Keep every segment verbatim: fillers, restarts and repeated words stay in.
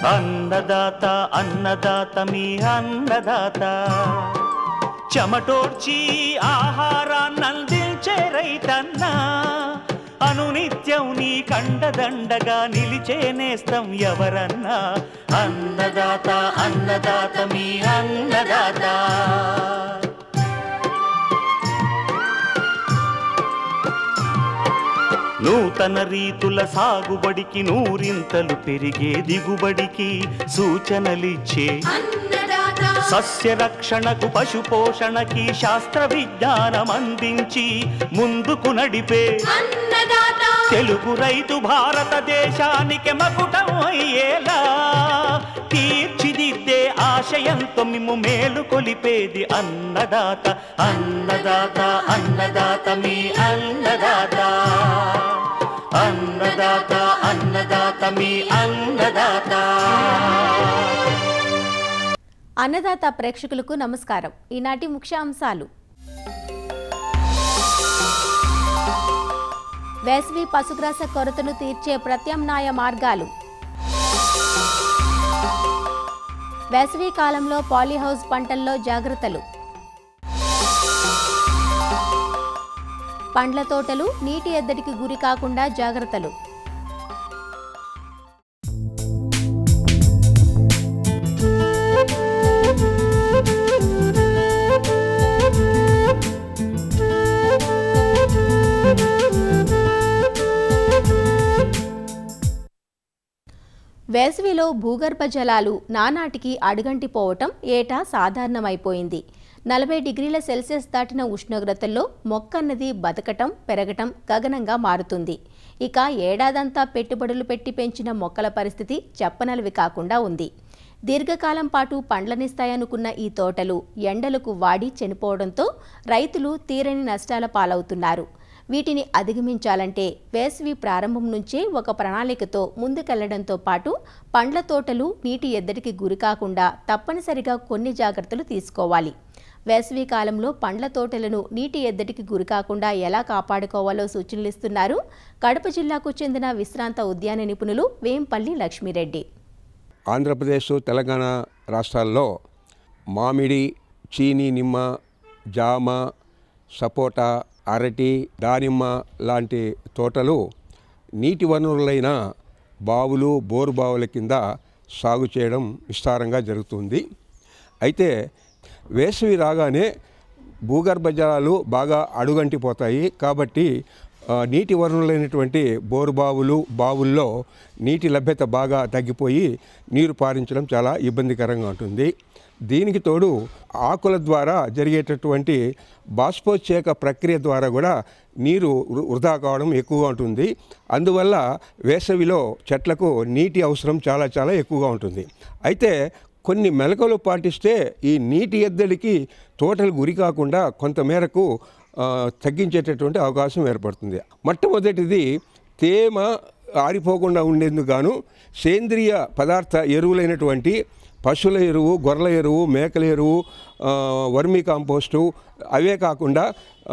అన్నదాత అన్నదాత మీ అన్నదాత చెమటోడ్చి ఆహారాన్నందించే రైతన్న అనునిత్యం నీ కండదండగా నిలిచే నేస్తం ఎవరన్నా అన్నదాత అన్నదాత మీ అన్నదాత నూతన రీతుల సాగుబడికి నూరింతలు పెరిగే దిగుబడికి సూచనలిచ్చే సస్య రక్షణకు పశు పోషణకి శాస్త్ర విజ్ఞానం అందించి ముందుకు నడిపే తెలుగు రైతు భారతదేశానికి మకుటం అయ్యేలా తీర్చిదిద్దే ఆశయంతో మిమ్ము మేలు కొలిపేది అన్నదాత అన్నదాత అన్నదాత మీ అన్నదాత అన్నదాత అన్నదాత మీ అన్నదాత. అన్నదాత ప్రేక్షకులకు నమస్కారం. ఈనాటి ముఖ్యాంశాలు: వేసవి పశుగ్రాస కొరతను తీర్చే ప్రత్యామ్నాయ మార్గాలు, వేసవి కాలంలో పాలీహౌస్ పంటల్లో జాగ్రత్తలు, పండ్ల తోటలు నీటి ఎద్దడికి గురి కాకుండా జాగ్రత్తలు, వేసవిలో భూగర్భ జలాలు నానాటికి అడుగంటిపోవటం ఏటా సాధారణమైపోయింది. నలభై డిగ్రీల సెల్సియస్ దాటిన ఉష్ణోగ్రతల్లో మొక్కన్నది బతకటం పెరగటం గగనంగా మారుతుంది. ఇక ఏడాదంతా పెట్టుబడులు పెట్టి పెంచిన మొక్కల పరిస్థితి చెప్పనలవి కాకుండా ఉంది. దీర్ఘకాలం పాటు పండ్లనిస్తాయనుకున్న ఈ తోటలు ఎండలకు వాడి చనిపోవడంతో రైతులు తీరని నష్టాల పాలవుతున్నారు. వీటిని అధిగమించాలంటే వేసవి ప్రారంభం నుంచే ఒక ప్రణాళికతో ముందుకెళ్లడంతో పాటు పండ్ల తోటలు నీటి ఎద్దడికి గురికాకుండా తప్పనిసరిగా కొన్ని జాగ్రత్తలు తీసుకోవాలి. వేసవి కాలంలో పండ్ల తోటలను నీటి ఎద్దడికి గురికాకుండా ఎలా కాపాడుకోవాలో సూచనలు ఇస్తున్నారు కడప జిల్లాకు చెందిన విశ్రాంత ఉద్యాన నిపుణులు వేంపల్లి లక్ష్మీరెడ్డి. ఆంధ్రప్రదేశ్ తెలంగాణ రాష్ట్రాల్లో మామిడి, చీనీ, నిమ్మ, జామ, సపోటా, అరటి, దానిమ్మ లాంటి తోటలు నీటి వనరులైన బావులు, బోరు బావుల కింద సాగు చేయడం విస్తారంగా జరుగుతుంది. అయితే వేసవి రాగానే భూగర్భ జలాలు బాగా అడుగంటిపోతాయి. కాబట్టి నీటి వనరులైనటువంటి బోరు బావులు, బావుల్లో నీటి లభ్యత బాగా తగ్గిపోయి నీరు పారించడం చాలా ఇబ్బందికరంగా ఉంటుంది. దీనికి తోడు ఆకుల ద్వారా జరిగేటటువంటి బాష్పోచ్ఛేక ప్రక్రియ ద్వారా కూడా నీరు వృధా కావడం ఎక్కువగా ఉంటుంది. అందువల్ల వేసవిలో చెట్లకు నీటి అవసరం చాలా చాలా ఎక్కువగా ఉంటుంది. అయితే కొన్ని మెలకువలు పాటిస్తే ఈ నీటి ఎద్దడికి తోటలు గురి కాకుండా కొంతమేరకు తగ్గించేటటువంటి అవకాశం ఏర్పడుతుంది. మొట్టమొదటిది తేమ ఆరిపోకుండా ఉండేందుకు గాను సేంద్రియ పదార్థ ఎరువులైనటువంటి పశువుల ఎరువు, గొర్రెల ఎరువు, మేకల ఎరువు, వర్మీ కాంపోస్టు, అవే కాకుండా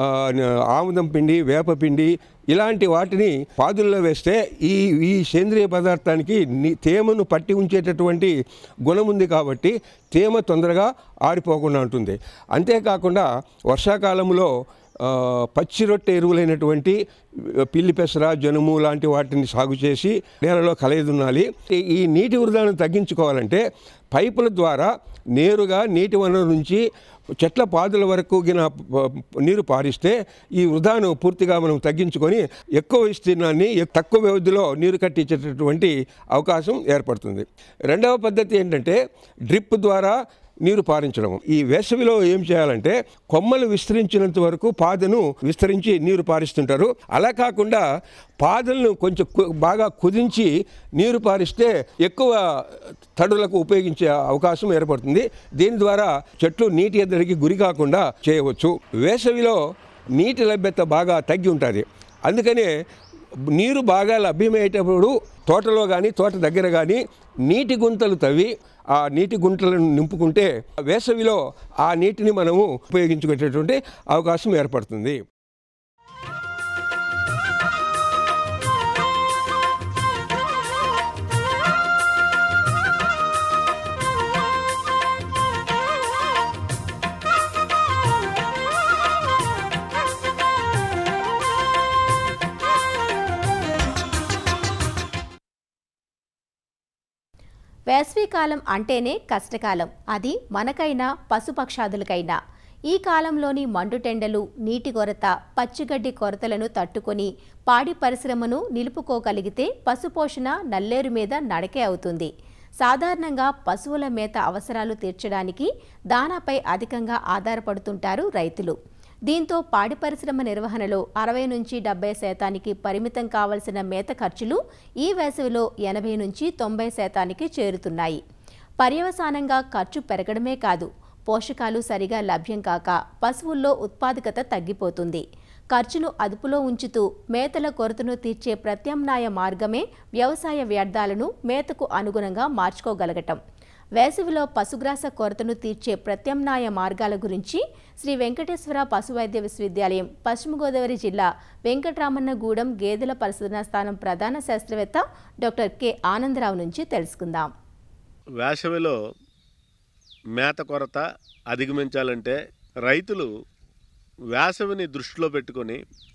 ఆముదం పిండి, వేపపిండి ఇలాంటి వాటిని పాదుల్లో వేస్తే ఈ ఈ సేంద్రియ పదార్థానికి తేమను పట్టి ఉంచేటటువంటి గుణం ఉంది. కాబట్టి తేమ తొందరగా ఆరిపోకుండా ఉంటుంది. అంతేకాకుండా వర్షాకాలంలో పచ్చి రొట్టె ఎరువులైనటువంటి పిల్లి పెసర, జనుము లాంటి వాటిని సాగు చేసి నేలలో కలయిదున్నాలి. ఈ నీటి వృధాను తగ్గించుకోవాలంటే పైపుల ద్వారా నేరుగా నీటి వనరు నుంచి చెట్ల పాదుల వరకు గిన నీరు పారిస్తే ఈ వృధాను పూర్తిగా మనం తగ్గించుకొని ఎక్కువ విస్తీర్ణాన్ని తక్కువ వ్యవధిలో నీరు కట్టించేటటువంటి అవకాశం ఏర్పడుతుంది. రెండవ పద్ధతి ఏంటంటే డ్రిప్ ద్వారా నీరు పారించడం. ఈ వేసవిలో ఏం చేయాలంటే కొమ్మలు విస్తరించినంత వరకు పాదను విస్తరించి నీరు పారిస్తుంటారు. అలా కాకుండా పాదలను కొంచెం బాగా కుదించి నీరు పారిస్తే ఎక్కువ తడులకు ఉపయోగించే అవకాశం ఏర్పడుతుంది. దీని ద్వారా చెట్లు నీటి ఎద్దడికి గురి కాకుండా చేయవచ్చు. వేసవిలో నీటి లభ్యత బాగా తగ్గి ఉంటుంది. అందుకనే నీరు బాగా లభ్యమయ్యేటప్పుడు తోటలో కానీ తోట దగ్గర కానీ నీటి గుంతలు తవ్వి ఆ నీటి గుంటలను నింపుకుంటే వేసవిలో ఆ నీటిని మనము ఉపయోగించుకునేటటువంటి అవకాశం ఏర్పడుతుంది. వేసవికాలం అంటేనే కష్టకాలం. అది మనకైనా పశుపక్షాదులకైనా. ఈ కాలంలోని మండుటెండలు, నీటి కొరత, పచ్చిగడ్డి కొరతలను తట్టుకొని పాడి పరిశ్రమను నిలుపుకోగలిగితే పశుపోషణ నల్లేరు మీద నడకే అవుతుంది. సాధారణంగా పశువుల మేత అవసరాలు తీర్చడానికి దానాపై అధికంగా ఆధారపడుతుంటారు రైతులు. దీంతో పాడి పరిశ్రమ నిర్వహణలో అరవై నుంచి డెబ్బై శాతానికి పరిమితం కావలసిన మేత ఖర్చులు ఈ వేసవిలో ఎనభై నుంచి తొంభై శాతానికి చేరుతున్నాయి. పర్యవసానంగా ఖర్చు పెరగడమే కాదు, పోషకాలు సరిగా లభ్యం కాక పశువుల్లో ఉత్పాదకత తగ్గిపోతుంది. ఖర్చును అదుపులో ఉంచుతూ మేతల కొరతను తీర్చే ప్రత్యామ్నాయ మార్గమే వ్యవసాయ వ్యర్థాలను మేతకు అనుగుణంగా మార్చుకోగలగటం. వేసవిలో పశుగ్రాస కొరతను తీర్చే ప్రత్యామ్నాయ మార్గాల గురించి శ్రీ వెంకటేశ్వర పశువైద్య విశ్వవిద్యాలయం పశ్చిమ గోదావరి జిల్లా వెంకటరామన్నగూడెం గేదెల పరిశోధనా స్థానం ప్రధాన శాస్త్రవేత్త డాక్టర్ కె ఆనందరావు నుంచి తెలుసుకుందాం. వేసవిలో మేత కొరత అధిగమించాలంటే రైతులు వేసవిని దృష్టిలో పెట్టుకొని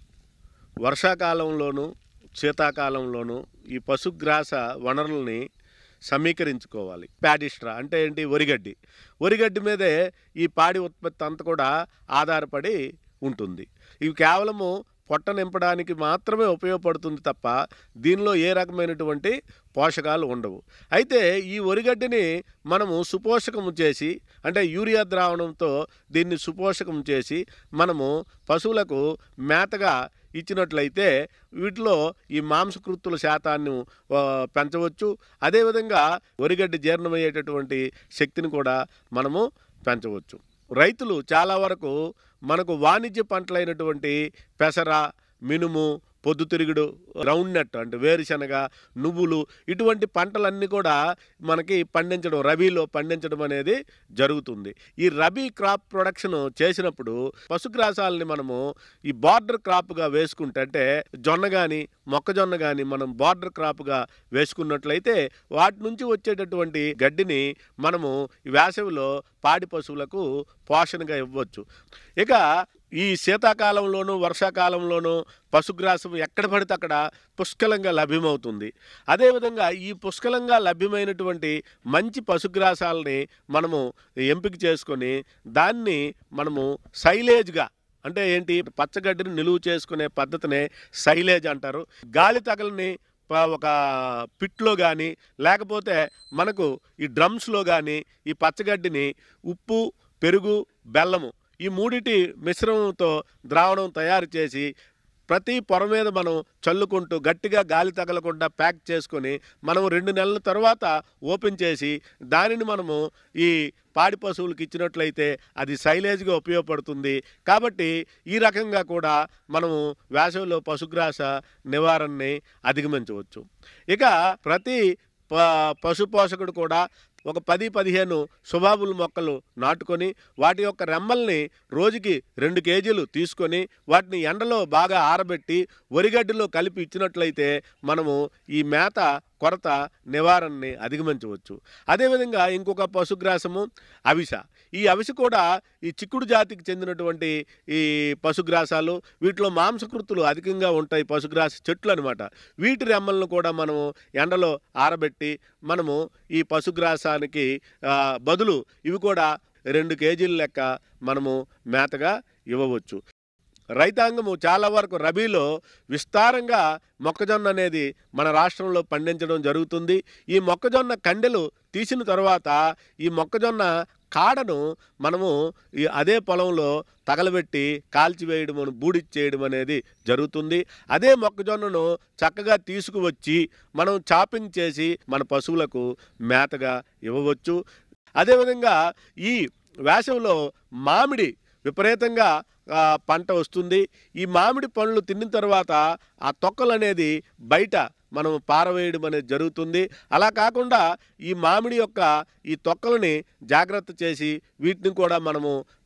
వర్షాకాలంలోనూ శీతాకాలంలోనూ ఈ పశుగ్రాస వనరుల్ని సమీకరించుకోవాలి. ప్యాడిస్ట్రా అంటే ఏంటి? వరిగడ్డి. వరిగడ్డి మీదే ఈ పాడి ఉత్పత్తి అంతా కూడా ఆధారపడి ఉంటుంది. ఇవి కేవలము పొట్ట నింపడానికి మాత్రమే ఉపయోగపడుతుంది తప్ప దీనిలో ఏ రకమైనటువంటి పోషకాలు ఉండవు. అయితే ఈ వరిగడ్డిని మనము సుపోషకము చేసి, అంటే యూరియా ద్రావణంతో దీన్ని సుపోషకం చేసి మనము పశువులకు మేతగా ఇచ్చినట్లయితే వీటిలో ఈ మాంసకృత్తుల శాతాన్ని పెంచవచ్చు. అదేవిధంగా వరిగడ్డి జీర్ణమయ్యేటటువంటి శక్తిని కూడా మనము పెంచవచ్చు. రైతులు చాలా వరకు మనకు వాణిజ్య పంటలైనటువంటి పెసర, మినుము, పొద్దుతిరుగుడు, గ్రౌండ్ నట్ అంటే వేరుశనగ, నువ్వులు ఇటువంటి పంటలన్నీ కూడా మనకి పండించడం, రబీలో పండించడం అనేది జరుగుతుంది. ఈ రబీ క్రాప్ ప్రొడక్షన్ చేసినప్పుడు పశుగ్రాసాలని మనము ఈ బార్డర్ క్రాప్గా వేసుకుంటే, అంటే జొన్న కానీ మొక్కజొన్న కానీ మనం బార్డర్ క్రాప్గా వేసుకున్నట్లయితే వాటి నుంచి వచ్చేటటువంటి గడ్డిని మనము వేసవిలో పాడి పశువులకు పోషణగా ఇవ్వచ్చు. ఇక ఈ శీతాకాలంలోనూ వర్షాకాలంలోనూ పశుగ్రాసం ఎక్కడ పడితే అక్కడ పుష్కలంగా లభ్యమవుతుంది. అదేవిధంగా ఈ పుష్కలంగా లభ్యమైనటువంటి మంచి పశుగ్రాసాలని మనము ఎంపిక చేసుకొని దాన్ని మనము సైలేజ్గా, అంటే ఏంటి, పచ్చగడ్డిని నిలువ చేసుకునే పద్ధతినే సైలేజ్ అంటారు. గాలి తగలని ఒక పిట్లో కానీ లేకపోతే మనకు ఈ డ్రమ్స్లో కానీ ఈ పచ్చగడ్డిని ఉప్పు, పెరుగు, బెల్లము ఈ మూడిటి మిశ్రమంతో ద్రావణం తయారు చేసి ప్రతి పొర మీద మనం చల్లుకుంటూ గట్టిగా గాలి తగలకుండా ప్యాక్ చేసుకొని మనం రెండు నెలల తర్వాత ఓపెన్ చేసి దానిని మనము ఈ పాడి పశువులకు ఇచ్చినట్లయితే అది సైలేజ్గా ఉపయోగపడుతుంది. కాబట్టి ఈ రకంగా కూడా మనము వేసవిలో పశుగ్రాస నివారణని అధిగమించవచ్చు. ఇక ప్రతి ప పశు పోషకుడు కూడా ఒక పది పదిహేను సుబాబుల్ మొక్కలు నాటుకొని వాటి యొక్క రెమ్మల్ని రోజుకి రెండు కేజీలు తీసుకొని వాటిని ఎండలో బాగా ఆరబెట్టి వరిగడ్డిలో కలిపి ఇచ్చినట్లయితే మనము ఈ మేత కొరత నివారణని అధిగమించవచ్చు. అదేవిధంగా ఇంకొక పశుగ్రాసము అవిస. ఈ అవిస కూడా ఈ చిక్కుడు జాతికి చెందినటువంటి ఈ పశుగ్రాసాలు. వీటిలో మాంసకృతులు అధికంగా ఉంటాయి, పశుగ్రాస చెట్లు అనమాట. వీటి రెమ్మలను కూడా మనము ఎండలో ఆరబెట్టి మనము ఈ పశుగ్రాసానికి బదులు ఇవి కూడా రెండు కేజీల లెక్క మనము మేతగా ఇవ్వవచ్చు. రైతాంగము చాలా వరకు రబీలో విస్తారంగా మొక్కజొన్న అనేది మన రాష్ట్రంలో పండించడం జరుగుతుంది. ఈ మొక్కజొన్న కండెలు తీసిన తర్వాత ఈ మొక్కజొన్న కాడను మనము ఈ అదే పొలంలో తగలబెట్టి కాల్చివేయడం, బూడిచ్చేయడం అనేది జరుగుతుంది. అదే మొక్కజొన్నను చక్కగా తీసుకువచ్చి మనం చాపింగ్ చేసి మన పశువులకు మేతగా ఇవ్వవచ్చు. అదేవిధంగా ఈ వేసవిలో మామిడి విపరీతంగా పంట వస్తుంది. ఈ మామిడి పండ్లు తిన్న తర్వాత ఆ తొక్కలు అనేది బయట మనం పారవేయడం అనేది జరుగుతుంది. అలా కాకుండా ఈ మామిడి యొక్క ఈ తొక్కలని జాగ్రత్త చేసి వీటిని కూడా మనము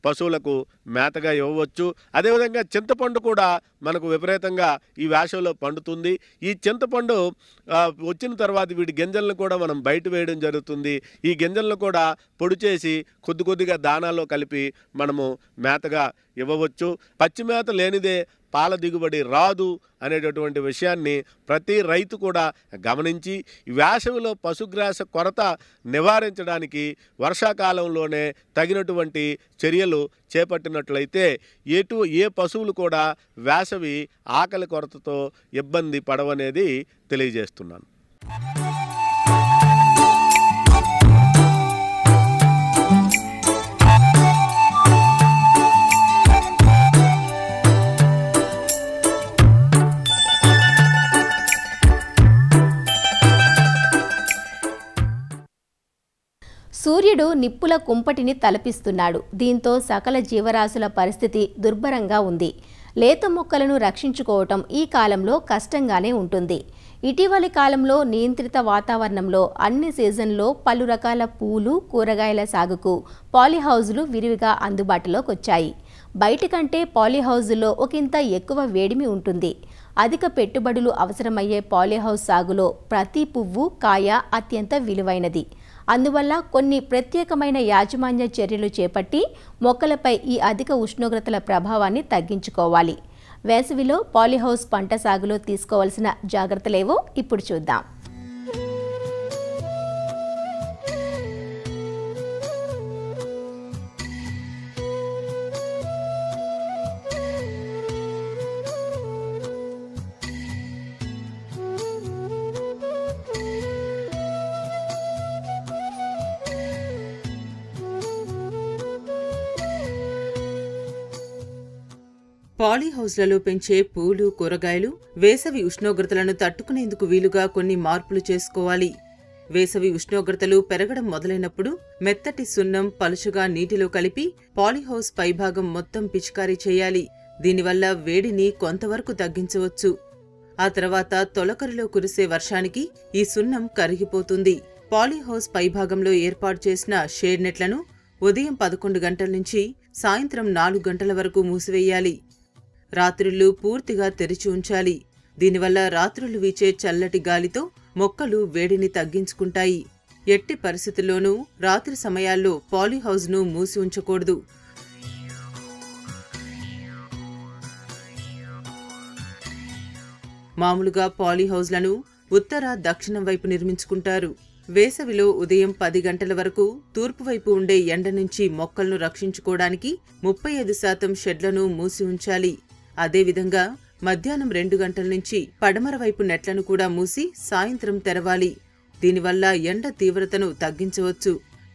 పశువులకు మేతగా ఇవ్వవచ్చు. అదేవిధంగా చింతపండు కూడా మనకు విపరీతంగా ఈ వేసవిలో పండుతుంది. ఈ చింతపండు వచ్చిన తర్వాత వీటి గింజలను కూడా మనం బయట వేయడం జరుగుతుంది. ఈ గింజలను కూడా పొడి చేసి కొద్ది కొద్దిగా దానాల్లో కలిపి మనము మేతగా ఇవ్వవచ్చు. పచ్చి మేత లేనిదే పాల దిగుబడి రాదు అనేటటువంటి విషయాన్ని ప్రతి రైతు కూడా గమనించి వేసవిలో పశుగ్రాస కొరత నివారించడానికి వర్షాకాలంలోనే తగినటువంటి చర్యలు చేపట్టినట్లయితే ఎటు ఏ పశువులు కూడా వేసవి ఆకలి కొరతతో ఇబ్బంది పడవనేది తెలియజేస్తున్నాను. సూర్యుడు నిప్పుల కుంపటిని తలపిస్తున్నాడు. దీంతో సకల జీవరాశుల పరిస్థితి దుర్భరంగా ఉంది. లేత మొక్కలను రక్షించుకోవటం ఈ కాలంలో కష్టంగానే ఉంటుంది. ఇటీవలి కాలంలో నియంత్రిత వాతావరణంలో అన్ని సీజన్లో పలు రకాల పూలు, కూరగాయల సాగుకు పాలీహౌజులు విరివిగా అందుబాటులోకి వచ్చాయి. బయట కంటే పాలీహౌజుల్లో ఒకంత ఎక్కువ వేడిమి ఉంటుంది. అధిక పెట్టుబడులు అవసరమయ్యే పాలీహౌస్ సాగులో ప్రతి పువ్వు, కాయ అత్యంత విలువైనది. అందువల్ల కొన్ని ప్రత్యేకమైన యాజమాన్య చర్యలు చేపట్టి మొక్కలపై ఈ అధిక ఉష్ణోగ్రతల ప్రభావాన్ని తగ్గించుకోవాలి. వేసవిలో పాలీహౌస్ పంట సాగులో తీసుకోవాల్సిన జాగ్రత్తలేవో ఇప్పుడు చూద్దాం. పాలీహౌస్లలో పెంచే పూలు, కూరగాయలు వేసవి ఉష్ణోగ్రతలను తట్టుకునేందుకు వీలుగా కొన్ని మార్పులు చేసుకోవాలి. వేసవి ఉష్ణోగ్రతలు పెరగడం మొదలైనప్పుడు మెత్తటి సున్నం పలుచగా నీటిలో కలిపి పాలీహౌస్ పైభాగం మొత్తం పిచికారీ చేయాలి. దీనివల్ల వేడిని కొంతవరకు తగ్గించవచ్చు. ఆ తర్వాత తొలకరిలో కురిసే వర్షానికి ఈ సున్నం కరిగిపోతుంది. పాలీహౌస్ పైభాగంలో ఏర్పాటు చేసిన షేడ్ నెట్లను ఉదయం పదకొండు గంటల నుంచి సాయంత్రం నాలుగు గంటల వరకు మూసివేయాలి. రాత్రుళ్ళు పూర్తిగా తెరిచి ఉంచాలి. దీనివల్ల రాత్రులు వీచే చల్లటి గాలితో మొక్కలు వేడిని తగ్గించుకుంటాయి. ఎట్టి పరిస్థితుల్లోనూ రాత్రి సమయాల్లో పాలీహౌస్ను మూసి ఉంచకూడదు. మామూలుగా పాలీహౌస్లను ఉత్తర, దక్షిణం వైపు నిర్మించుకుంటారు. వేసవిలో ఉదయం పది గంటల వరకు తూర్పు వైపు ఉండే ఎండ నుంచి మొక్కలను రక్షించుకోవడానికి ముప్పై ఐదు శాతం షెడ్లను మూసి ఉంచాలి. అదేవిధంగా మధ్యాహ్నం రెండు గంటల నుంచి పడమర వైపు నెట్లను కూడా మూసి సాయంత్రం తెరవాలి. దీనివల్ల ఎండ తీవ్రతను తగ్గించవచ్చు.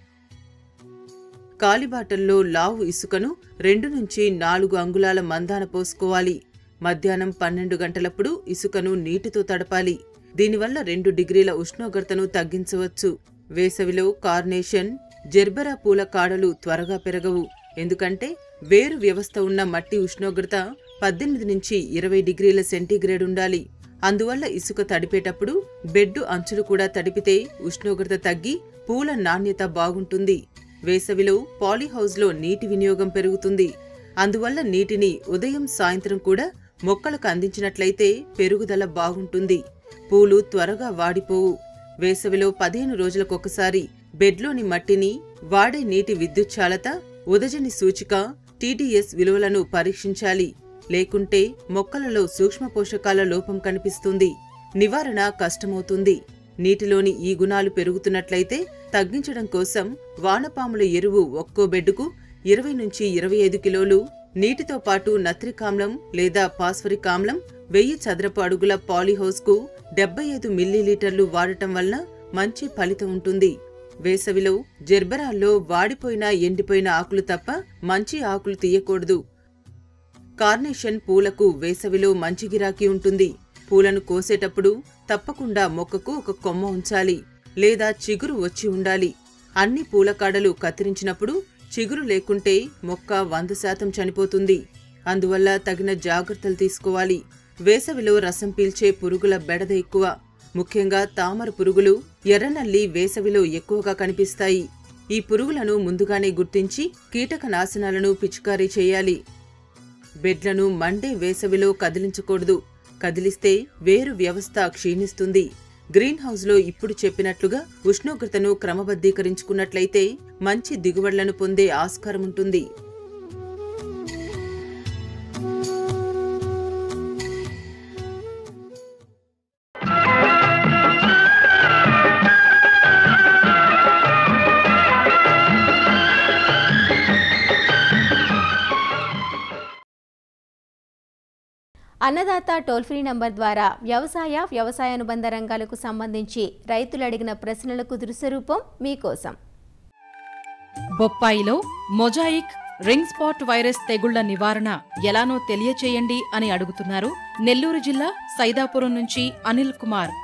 కాలిబాటల్లో లావు ఇసుకను రెండు నుంచి నాలుగు అంగుళాల మందాన పోసుకోవాలి. మధ్యాహ్నం పన్నెండు గంటలప్పుడు ఇసుకను నీటితో తడపాలి. దీనివల్ల రెండు డిగ్రీల ఉష్ణోగ్రతను తగ్గించవచ్చు. వేసవిలో కార్నేషన్, జెర్బెరా పూల కాడలు త్వరగా పెరగవు. ఎందుకంటే వేరు వ్యవస్థ ఉన్న మట్టి ఉష్ణోగ్రత పద్దెనిమిది నుంచి ఇరవై డిగ్రీల సెంటీగ్రేడ్ ఉండాలి. అందువల్ల ఇసుక తడిపేటప్పుడు బెడ్డు అంచులు కూడా తడిపితే ఉష్ణోగ్రత తగ్గి పూల నాణ్యత బాగుంటుంది. వేసవిలో పాలీహౌస్లో నీటి వినియోగం పెరుగుతుంది. అందువల్ల నీటిని ఉదయం, సాయంత్రం కూడా మొక్కలకు అందించినట్లయితే పెరుగుదల బాగుంటుంది. పూలు త్వరగా వాడిపోవు. వేసవిలో పదిహేను రోజులకొకసారి బెడ్లోని మట్టిని, వాడే నీటి విద్యుచ్ఛాలత, ఉదజని సూచిక, టీడీఎస్ విలువలను పరీక్షించాలి. లేకుంటే మొక్కలలో సూక్ష్మ పోషకాల లోపం కనిపిస్తుంది. నివారణ కష్టమవుతుంది. నీటిలోని ఈ గుణాలు పెరుగుతున్నట్లయితే తగ్గించడం కోసం వానపాముల ఎరువు ఒక్కో బెడ్డుకు ఇరవై నుంచి ఇరవై ఐదు కిలోలు, నీటితో పాటు నత్రికామ్లం లేదా పాస్ఫరిక్ ఆమ్లం వెయ్యి చదరపు అడుగుల పాలీహౌస్కు డెబ్బై ఐదు మిల్లీలీటర్లు వాడటం వలన మంచి ఫలితం ఉంటుంది. వేసవిలో జెర్బెరాల్లో వాడిపోయిన, ఎండిపోయిన ఆకులు తప్ప మంచి ఆకులు తీయకూడదు. కార్నేషన్ పూలకు వేసవిలో మంచి గిరాకీ ఉంటుంది. పూలను కోసేటప్పుడు తప్పకుండా మొక్కకు ఒక కొమ్మ ఉంచాలి, లేదా చిగురు వచ్చి ఉండాలి. అన్ని పూల కాడలు కత్తిరించినప్పుడు చిగురు లేకుంటే మొక్క వంద శాతం చనిపోతుంది. అందువల్ల తగిన జాగ్రత్తలు తీసుకోవాలి. వేసవిలో రసం పీల్చే పురుగుల బెడద ఎక్కువ. ముఖ్యంగా తామర పురుగులు, ఎర్రనల్లి వేసవిలో ఎక్కువగా కనిపిస్తాయి. ఈ పురుగులను ముందుగానే గుర్తించి కీటక నాశనాలను పిచికారీ చేయాలి. బెడ్లను మండే వేసవిలో కదిలించకూడదు. కదిలిస్తే వేరు వ్యవస్థ క్షీణిస్తుంది. గ్రీన్ హౌస్లో ఇప్పుడు చెప్పినట్లుగా ఉష్ణోగ్రతను క్రమబద్ధీకరించుకున్నట్లయితే మంచి దిగుబడులను పొందే ఆస్కారం ఉంటుంది. అన్నదాత టోల్ ఫ్రీ నంబర్ ద్వారా వ్యవసాయ వ్యవసాయ అనుబంధ రంగాలకు సంబంధించి రైతులు అడిగిన ప్రశ్నలకు దృశ్యరూపం మీకోసం. బొప్పాయిలో మొజాయిక్ రింగ్ స్పాట్ వైరస్ తెగుళ్ల నివారణ ఎలానో తెలియచేయండి అని అడుగుతున్నారు నెల్లూరు జిల్లా సైదాపురం నుంచి అనిల్ కుమార్.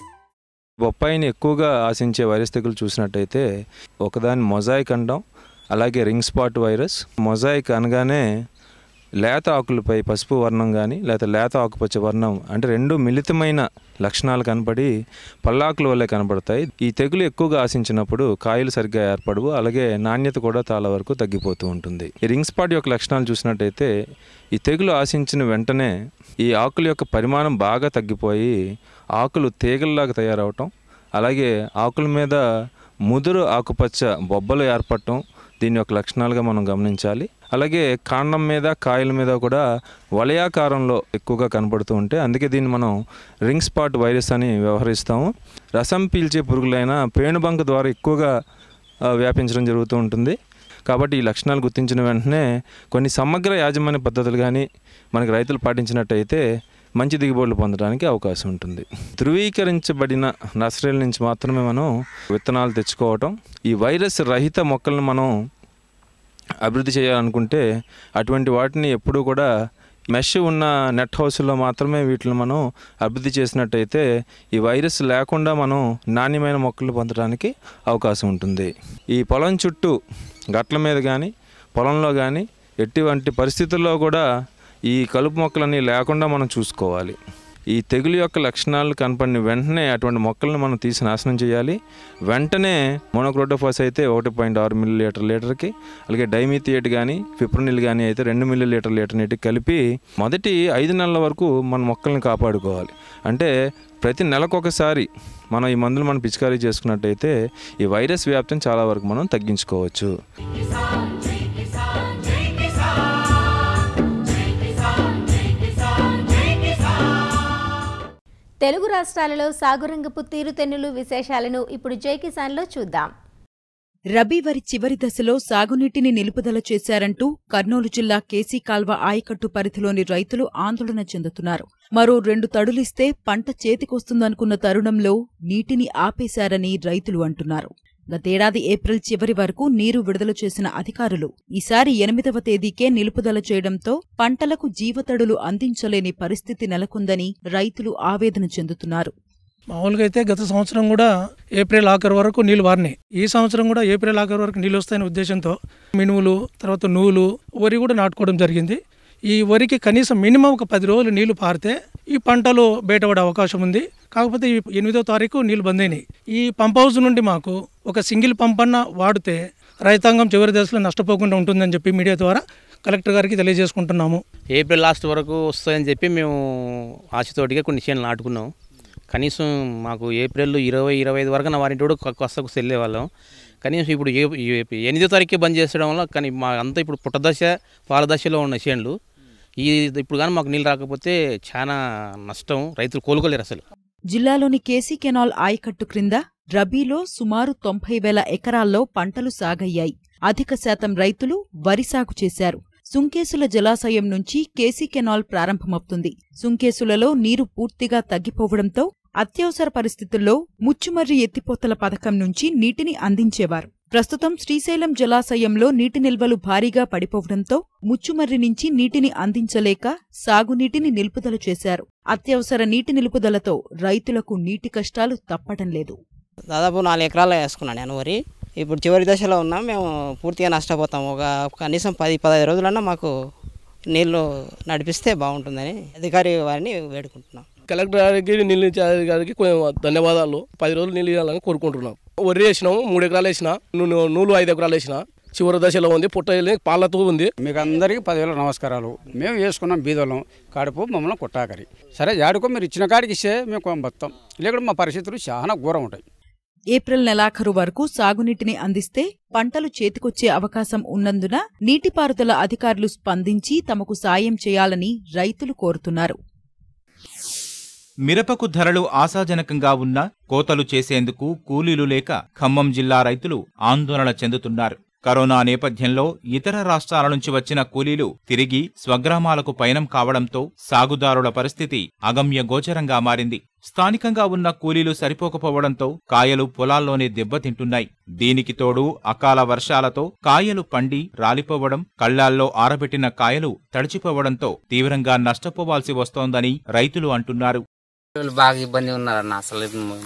బొప్పాయిని ఎక్కువగా ఆశించే వైరస్ తెగులు చూసినట్టయితే ఒకదాని మొజాయిక్ అంటాం, అలాగే రింగ్ స్పాట్ వైరస్. మొజాయిక్ అనగానే లేత ఆకులపై పసుపు వర్ణం కానీ లేకపోతే లేత ఆకుపచ్చ వర్ణం అంటే రెండు మిళితమైన లక్షణాలు కనపడి పల్లాకుల వల్లే కనపడతాయి. ఈ తెగులు ఎక్కువగా ఆశించినప్పుడు కాయలు సరిగ్గా ఏర్పడవు, అలాగే నాణ్యత కూడా చాలా వరకు తగ్గిపోతూ ఉంటుంది. ఈ రింగ్ స్పాట్ యొక్క లక్షణాలు చూసినట్టయితే ఈ తెగులు ఆశించిన వెంటనే ఈ ఆకుల యొక్క పరిమాణం బాగా తగ్గిపోయి ఆకులు తీగల్లాగా తయారవటం, అలాగే ఆకుల మీద ముదురు ఆకుపచ్చ బొబ్బలు ఏర్పడటం దీని యొక్క లక్షణాలుగా మనం గమనించాలి. అలాగే కాండం మీద కాయల మీద కూడా వలయాకారంలో ఎక్కువగా కనపడుతూ ఉంటే అందుకే దీన్ని మనం రింగ్ స్పాట్ వైరస్ అని వ్యవహరిస్తాము. రసం పీల్చే పురుగులైన పేనుబంక ద్వారా ఎక్కువగా వ్యాపించడం జరుగుతూ ఉంటుంది. కాబట్టి ఈ లక్షణాలు గుర్తించిన వెంటనే కొన్ని సమగ్ర యాజమాన్య పద్ధతులు కానీ మనకి రైతులు పాటించినట్టయితే మంచి దిగుబడులు పొందడానికి అవకాశం ఉంటుంది. ధృవీకరించబడిన నర్సరీల నుంచి మాత్రమే మనం విత్తనాలు తెచ్చుకోవటం. ఈ వైరస్ రహిత మొక్కలను మనం అభివృద్ధి చేయాలనుకుంటే అటువంటి వాటిని ఎప్పుడూ కూడా మెష్ ఉన్న నెట్ హౌస్లో మాత్రమే వీటిని మనం అభివృద్ధి చేసినట్టయితే ఈ వైరస్ లేకుండా మనం నాణ్యమైన మొక్కలు పొందడానికి అవకాశం ఉంటుంది. ఈ పొలం చుట్టూ గట్ల మీద కానీ పొలంలో కానీ ఎటువంటి పరిస్థితుల్లో కూడా ఈ కలుపు మొక్కలన్నీ లేకుండా మనం చూసుకోవాలి. ఈ తెగులు యొక్క లక్షణాలు కనపడిన వెంటనే అటువంటి మొక్కలను మనం తీసి నాశనం చేయాలి. వెంటనే మోనోక్రోటోఫాస్ అయితే ఒకటి పాయింట్ ఆరు మిల్లీ లీటర్ లీటర్కి, అలాగే డైమిథియేట్ కానీ ఫిప్రోనిల్ కానీ అయితే రెండు మిల్లీ లీటర్ లీటర్ నీటికి కలిపి మొదటి ఐదు నెలల వరకు మన మొక్కల్ని కాపాడుకోవాలి. అంటే ప్రతి నెలకొకసారి మనం ఈ మందులు మనం పిచికారీ చేసుకున్నట్టయితే ఈ వైరస్ వ్యాప్తిని చాలా వరకు మనం తగ్గించుకోవచ్చు. తెలుగు రాష్ట్రాలలో సాగురంగపు తీరుతెన్నులు విశేషాలను ఇప్పుడు జై కిసాన్లో చూద్దాం. రబీ వరి చివరి దశలో సాగునీటిని నిలుపుదల చేశారంటూ కర్నూలు జిల్లా కేసీ కాల్వ ఆయకట్టు పరిధిలోని రైతులు ఆందోళన చెందుతున్నారు. మరో రెండు తడులిస్తే పంట చేతికొస్తుందనుకున్న తరుణంలో నీటిని ఆపేశారని రైతులు అంటున్నారు. గతేడాది ఏప్రిల్ చివరి వరకు నీరు విడుదల చేసిన అధికారులు ఈసారి ఎనిమిదవ తేదీకే నిలుపుదల చేయడంతో పంటలకు జీవతడులు అందించలేని పరిస్థితి నెలకొందని రైతులు ఆవేదన చెందుతున్నారు. మామూలుగా అయితే గత సంవత్సరం కూడా ఏప్రిల్ ఆఖరు వరకు నీళ్లు వారినాయి. ఈ సంవత్సరం కూడా ఏప్రిల్ ఆఖరు వరకు నీళ్ళు వస్తాయనే ఉద్దేశంతో మినుములు, తర్వాత నూలు, వరి కూడా నాటుకోవడం జరిగింది. ఈ వరికి కనీసం మినిమం ఒక పది రోజులు నీళ్లు పారితే ఈ పంటలు బయటపడే అవకాశం ఉంది. కాకపోతే ఈ ఎనిమిదో తారీఖు నీళ్లు బంద్ అయినాయి. ఈ పంప్ హౌస్ నుండి మాకు ఒక సింగిల్ పంప్ అన్న వాడితే రైతాంగం చివరి దశలో నష్టపోకుండా ఉంటుందని చెప్పి మీడియా ద్వారా కలెక్టర్ గారికి తెలియజేసుకుంటున్నాము. ఏప్రిల్ లాస్ట్ వరకు వస్తాయని చెప్పి మేము ఆశతోటిగా కొన్ని చేనులు నాటుకున్నాం. కనీసం మాకు ఏప్రిల్ ఇరవై ఇరవై ఐదు వరకు నా వారింటి కూడా కొస్తకు వెళ్ళే వాళ్ళం. కనీసం ఇప్పుడు ఎనిమిదో తారీఖే బంద్ చేసడం వల్ల కానీ మా అంతా ఇప్పుడు పుట్టదశ పాలదశలో ఉన్న చేనులు ఈ ఇప్పుడు కానీ మాకు నీళ్ళు రాకపోతే చాలా నష్టం, రైతులు కోలుకోలేరు అసలు. జిల్లాలోని కేసీ కెనాల్ ఆయకట్టు క్రింద రబీలో సుమారు తొంభై వేల ఎకరాల్లో పంటలు సాగయ్యాయి. అధిక శాతం రైతులు వరి సాగు చేశారు. సుంకేసుల జలాశయం నుంచి కేసీ కెనాల్ ప్రారంభమవుతుంది. సుంకేసులలో నీరు పూర్తిగా తగ్గిపోవడంతో అత్యవసర పరిస్థితుల్లో ముచ్చుమర్రి ఎత్తిపోతల పథకం నుంచి నీటిని అందించేవారు. ప్రస్తుతం శ్రీశైలం జలాశయంలో నీటి నిల్వలు భారీగా పడిపోవడంతో ముచ్చుమర్రి నుంచి నీటిని అందించలేక సాగునీటిని నిలుపుదల చేశారు. అత్యవసర నీటి నిలుపుదలతో రైతులకు నీటి కష్టాలు తప్పటం లేదు. దాదాపు నాలుగు ఎకరాలు వేసుకున్నాను నేను వరి. ఇప్పుడు చివరి దశలో ఉన్నాం. మేము పూర్తిగా నష్టపోతాం. ఒక కనీసం పది పదహైదు రోజులన్నా మాకు నీళ్లు నడిపిస్తే బాగుంటుందని అధికారి వారిని వేడుకుంటున్నాం. కలెక్టర్ గారికి నీళ్ళు ఇచ్చే అధికారికి ధన్యవాదాలు. పది రోజులు నీళ్ళు ఇవ్వాలని కోరుకుంటున్నాం. వరి వేసినాము, మూడు ఎకరాలు వేసిన, నూలు ఐదు ఎకరాలు వేసిన. చివరి దశలో ఉంది, పుట్ట పాలతో ఉంది. మీకు అందరికీ పదివేల నమస్కారాలు. మేము వేసుకున్నాం బీదోళ్ళం, కాడుపు మమ్మల్ని కొట్టాకరి. సరే యాడుకో మీరు ఇచ్చిన కాడికి ఇస్తే మేము బతాం, లేకుంటే మా పరిస్థితులు చాలా ఘోరం ఉంటాయి. ఏప్రిల్ నెలాఖరు వరకు సాగునీటిని అందిస్తే పంటలు చేతికొచ్చే అవకాశం ఉన్నందున నీటిపారుదల అధికారులు స్పందించి తమకు సాయం చేయాలని రైతులు కోరుతున్నారు. మిరపకు ధరలు ఆశాజనకంగా ఉన్నా కోతలు చేసేందుకు కూలీలు లేక ఖమ్మం జిల్లా రైతులు ఆందోళన చెందుతున్నారు. కరోనా నేపథ్యంలో ఇతర రాష్ట్రాల నుంచి వచ్చిన కూలీలు తిరిగి స్వగ్రామాలకు పయనం కావడంతో సాగుదారుల పరిస్థితి అగమ్యగోచరంగా మారింది. స్థానికంగా ఉన్న కూలీలు సరిపోకపోవడంతో కాయలు పొలాల్లోనే దెబ్బతింటున్నాయి. దీనికి తోడు అకాల వర్షాలతో కాయలు పండి రాలిపోవడం, కళ్లాల్లో ఆరబెట్టిన కాయలు తడిచిపోవడంతో తీవ్రంగా నష్టపోవాల్సి వస్తోందని రైతులు అంటున్నారు. బాగా ఇబ్బంది ఉన్నారన్న, అసలు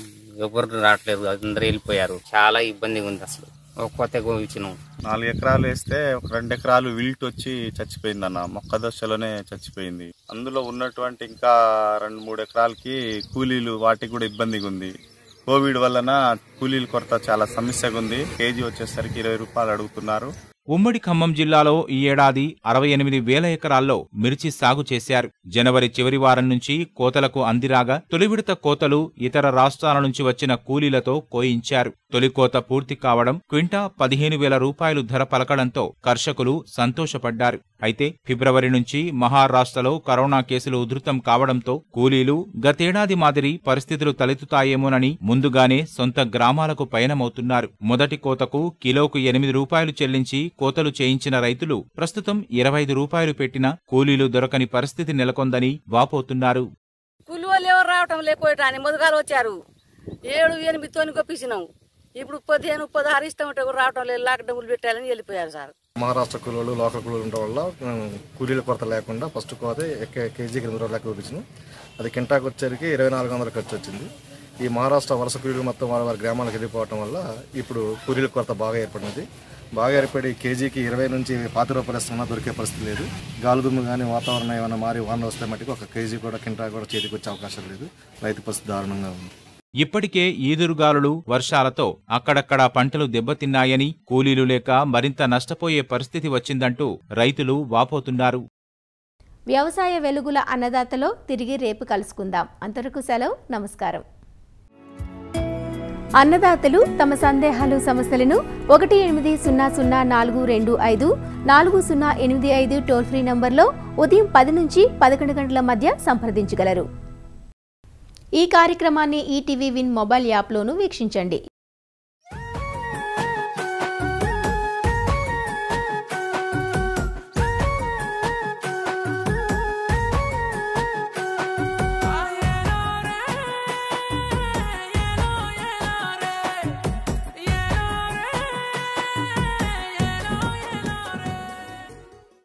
ఎవరు రావట్లేదు, అందరూ వెళ్ళిపోయారు. చాలా ఇబ్బందిగా ఉంది. అసలు కొత్త గోవించినాం. నాలుగు ఎకరాలు వేస్తే ఒక రెండు ఎకరాలు విల్ట్ వచ్చి చచ్చిపోయింది అన్న, మొక్క దశలోనే చచ్చిపోయింది. అందులో ఉన్నటువంటి ఇంకా రెండు మూడు ఎకరాలకి కూలీలు వాటికి కూడా ఇబ్బందిగా ఉంది. కోవిడ్ వలన కూలీల కొరత చాలా సమస్యగా ఉంది. కేజీ వచ్చేసరికి ఇరవై రూపాయలు అడుగుతున్నారు. ఉమ్మడి ఖమ్మం జిల్లాలో ఈ ఏడాది అరవై ఎనిమిది వేల ఎకరాల్లో మిర్చి సాగు చేశారు. జనవరి చివరి వారం నుంచి కోతలకు అందిరాగా తొలి విడత కోతలు ఇతర రాష్ట్రాల నుంచి వచ్చిన కూలీలతో కోయించారు. తొలి కోత పూర్తి కావడం క్వింటా పదిహేను వేల రూపాయలు ధర పలకడంతో కర్షకులు సంతోషపడ్డారు. అయితే ఫిబ్రవరి నుంచి మహారాష్ట్రలో కరోనా కేసులు ఉధృతం కావడంతో కూలీలు గతేడాది మాదిరి పరిస్థితులు తలెత్తుతాయేమోనని ముందుగానే సొంత గ్రామాలకు పయనమవుతున్నారు. మొదటి కోతకు కిలోకు ఎనిమిది రూపాయలు చెల్లించి కోతలు చేయించిన రైతులు ప్రస్తుతం ఇరవై ఐదు రూపాయలు పెట్టినా కూలీలు దొరకని పరిస్థితి నెలకొందని వాపోతున్నారు. కూలీలు ఎవరు రావటం లేకపోయాని మొదగాలు వచ్చారు. ఏడు ఎనిమిది తోని కొప్పించినాం. ఇప్పుడు పదిహేను పదహారు ఇష్టం ఉంటే రావటం లేదు, లాక్ డబ్బులు పెట్టాలని వెళ్ళిపోయారు సార్. మహారాష్ట్ర కూలీలు లోకల్ కూలీలు ఉండడం వల్ల కూలీల కొరత లేకుండా ఫస్ట్ కోత కేజీకి ఎనిమిది రోజులు లెక్క చూపించినాం. అది కింటాకు వచ్చేసరికి ఇరవై నాలుగు వందల ఖర్చు వచ్చింది. ఈ మహారాష్ట్ర వలస కూలీలు మొత్తం వారి వారి గ్రామాలకు వెళ్ళిపోవడం వల్ల ఇప్పుడు కూలీల కొరత బాగా ఏర్పడినది. బాగా ఏర్పడి కేజీకి ఇరవై నుంచి పాతి రూపాయలు ఇస్తున్నా దొరికే పరిస్థితి లేదు. గాలుదుమ్ము కానీ వాతావరణం ఏమైనా మారి వాన వస్తే మటుకు ఒక కేజీ కూడా కింటా కూడా చేతికి వచ్చే అవకాశం లేదు. రైతు పరిస్థితి దారుణంగా ఉంది. ఇప్పటికే ఈదురుగాలులు, వర్షాలతో అక్కడక్కడా పంటలు దెబ్బతిన్నాయని, కూలీలు లేక మరింత నష్టపోయే పరిస్థితి వచ్చిందంటూ రైతులు వాపోతున్నారు. వ్యవసాయ వెలుగుల అన్నదాతలో తిరిగి రేపు కలుసుకుందాం. అంతవరకు సెలవు, నమస్కారం. అన్నదాతలు తమ సందేహాలు, సమస్యలను ఒకటి ఎనిమిది సున్నా సున్నా నాలుగు రెండు ఐదు నాలుగు సున్నా ఎనిమిది ఐదు టోల్ ఫ్రీ నంబర్లో ఉదయం పది నుంచి పదకొండు గంటల మధ్య సంప్రదించగలరు. ఈ కార్యక్రమాన్ని ఈటీవీ విన్ మొబైల్ యాప్లోనూ వీక్షించండి.